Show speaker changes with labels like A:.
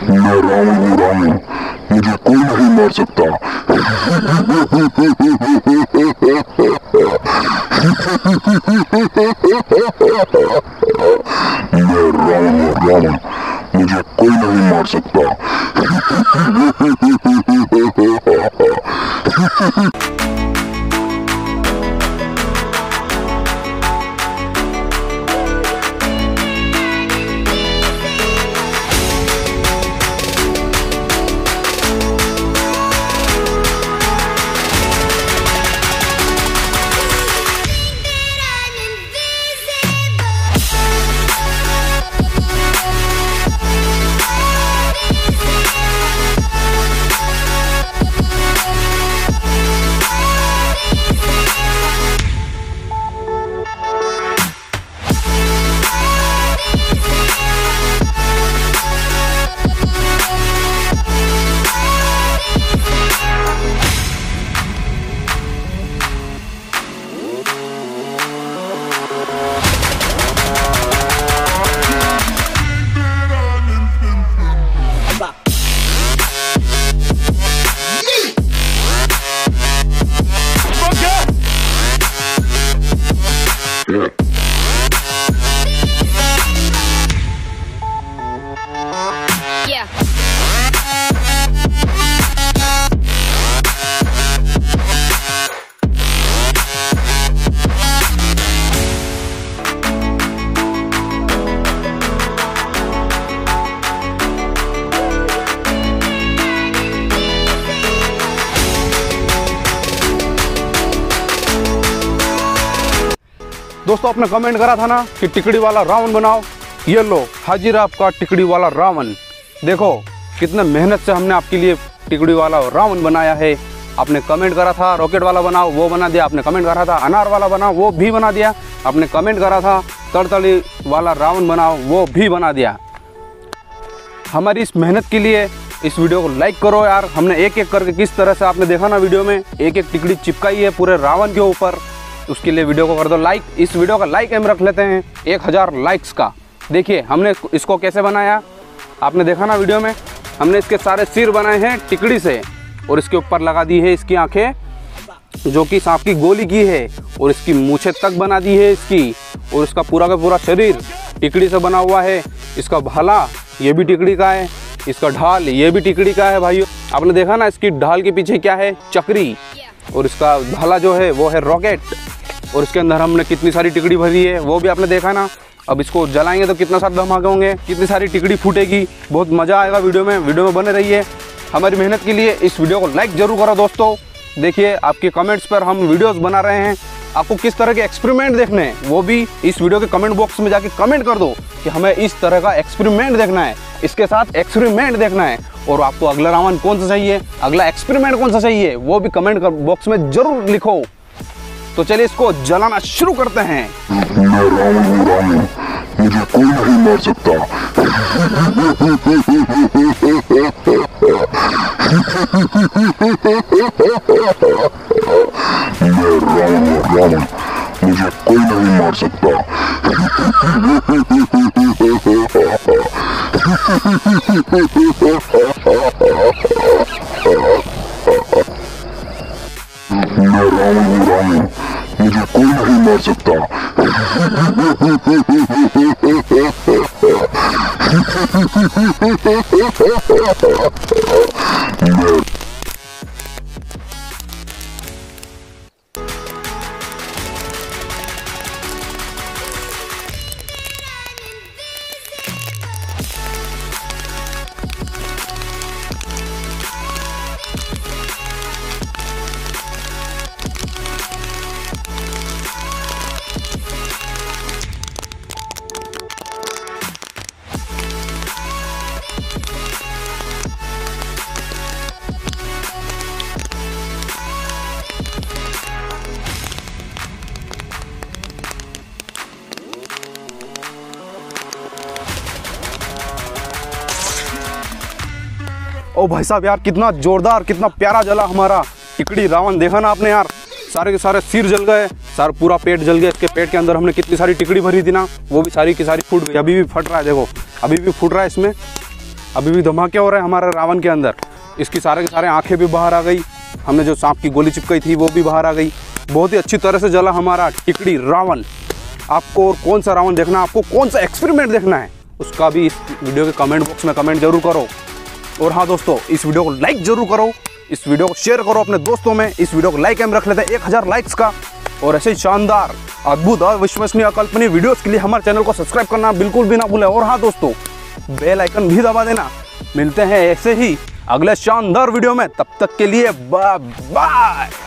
A: मैं रावण हूँ रावण, मुझे कोई नहीं मार सकता। मैं रावण हूँ रावण, मुझे कोई नहीं मार सकता।
B: दोस्तों आपने कमेंट करा था ना कि टिकड़ी वाला रावण बनाओ, ये लो हाजिर आपका टिकड़ी वाला रावण। देखो कितने मेहनत से हमने आपके लिए टिकड़ी वाला रावण बनाया है। आपने कमेंट करा था रॉकेट वाला बनाओ, वो बना दिया। आपने कमेंट करा था अनार वाला बनाओ, वो भी बना दिया। आपने कमेंट करा था तड़तड़ी वाला रावण बनाओ, वो भी बना दिया। हमारी इस मेहनत के लिए इस वीडियो को लाइक करो यार। हमने एक एक करके किस तरह से आपने देखा ना वीडियो में, एक एक टिकड़ी चिपकाई है पूरे रावण के ऊपर। उसके लिए वीडियो को कर दो लाइक। इस वीडियो का लाइक हम रख लेते हैं 1000 लाइक्स का। देखिए हमने इसको कैसे बनाया, आपने देखा ना वीडियो में। हमने इसके सारे सिर बनाए हैं टिकड़ी से, और इसके ऊपर लगा दी है इसकी आंखें जो कि सांप की गोली की है, और इसकी मूछें तक बना दी है इसकी, और इसका पूरा का पूरा शरीर टिकड़ी से बना हुआ है। इसका भाला ये भी टिकड़ी का है, इसका ढाल ये भी टिकड़ी का है भाइयों। आपने देखा ना इसकी ढाल के पीछे क्या है, चक्री, और इसका भाला जो है वो है रॉकेट। और इसके अंदर हमने कितनी सारी टिकड़ी भरी है वो भी आपने देखा ना। अब इसको जलाएंगे तो कितना सारे धमाके होंगे, कितनी सारी टिकड़ी फूटेगी, बहुत मज़ा आएगा वीडियो में बने रहिए। हमारी मेहनत के लिए इस वीडियो को लाइक ज़रूर करो दोस्तों। देखिए आपके कमेंट्स पर हम वीडियोस बना रहे हैं। आपको किस तरह के एक्सपेरिमेंट देखने हैं वो भी इस वीडियो के कमेंट बॉक्स में जाके कमेंट कर दो कि हमें इस तरह का एक्सपेरिमेंट देखना है, इसके साथ एक्सपेरिमेंट देखना है। और आपको अगला रावण कौन सा चाहिए, अगला एक्सपेरिमेंट कौन सा चाहिए, वो भी कमेंट बॉक्स में जरूर लिखो। तो चलिए इसको जलाना शुरू करते हैं।
A: मैं रावण हूँ रावण, मुझे कोई नहीं मार सकता। मैं रावण हूँ रावण, मुझे कोई नहीं मार सकता। मैं रावण हूँ रावण, मुझे कोई नहीं मार सकता।
B: ओ भाई साहब यार कितना जोरदार कितना प्यारा जला हमारा टिकड़ी रावण। देखा ना आपने यार, सारे के सारे सिर जल गए, सारा पूरा पेट जल गया। इसके पेट के अंदर हमने कितनी सारी टिकड़ी भरी थी ना, वो भी सारी की सारी फूट गई। अभी भी फट रहा है, देखो अभी भी फूट रहा है इसमें। अभी भी धमाके हो रहे हैं हमारे रावण के अंदर। इसकी सारे के सारे आंखें भी बाहर आ गई, हमने जो सांप की गोली चिपकाई थी वो भी बाहर आ गई। बहुत ही अच्छी तरह से जला हमारा टिकड़ी रावण। आपको और कौन सा रावण देखना है, आपको कौन सा एक्सपेरिमेंट देखना है, उसका भी इस वीडियो के कमेंट बॉक्स में कमेंट जरूर करो। और हाँ दोस्तों, इस वीडियो को लाइक जरूर करो, इस वीडियो को शेयर करो अपने दोस्तों में। इस वीडियो को लाइक हम रख लेते हैं 1000 लाइक्स का। और ऐसे ही शानदार, अद्भुत और विश्वसनीय अकल्पनीय वीडियोस के लिए हमारे चैनल को सब्सक्राइब करना बिल्कुल भी ना भूलें। और हाँ दोस्तों, बेल आइकन भी दबा देना। मिलते हैं ऐसे ही अगले शानदार वीडियो में, तब तक के लिए बाय बाय।